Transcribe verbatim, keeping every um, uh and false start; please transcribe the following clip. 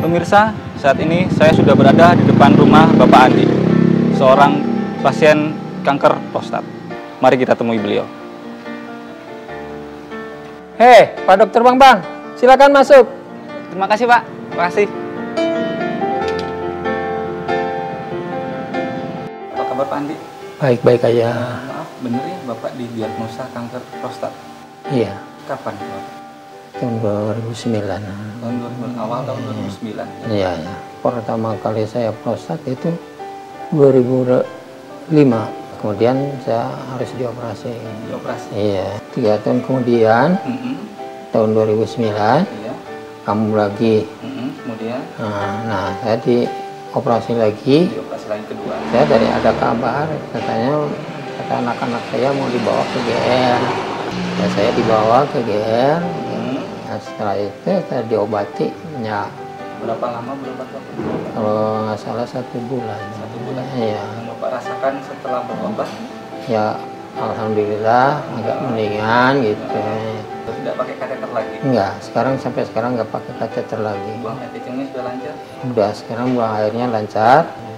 Pemirsa, saat ini saya sudah berada di depan rumah Bapak Andi, seorang pasien kanker prostat. Mari kita temui beliau. Hei, Pak Dokter Bang Bang, silakan masuk. Terima kasih, Pak. Terima kasih. Apa kabar, Pak Andi? Baik-baik aja. Uh, maaf, bener ya Bapak didiagnosa kanker prostat? Iya. Kapan, Bapak? Tahun dua ribu sembilan. Tahun dua ribu, awal tahun dua ribu sembilan. Iya, ya. Pertama kali saya prostat itu dua ribu lima. Kemudian saya harus dioperasi. Dioperasi? Iya. Tiga tahun kemudian, Mm-hmm. tahun dua ribu sembilan, Iya. kambuh lagi. Mm-hmm. Kemudian? Nah, nah, saya dioperasi lagi. Dioperasi lagi kedua. Saya dari ada kabar, katanya kata anak-anak saya mau dibawa ke G R. Ya, saya dibawa ke G R. Nah, setelah itu saya diobati, ya. Berapa lama berobat, Bapak? Kalau nggak salah satu bulan. Satu bulan? Iya. Yang Bapak rasakan setelah berobat? Ya, alhamdulillah agak mendingan gitu. Tidak pakai kateter lagi? Enggak, sekarang sampai sekarang nggak pakai kateter lagi. Buang air kecilnya sudah lancar? Udah, sekarang buang airnya lancar.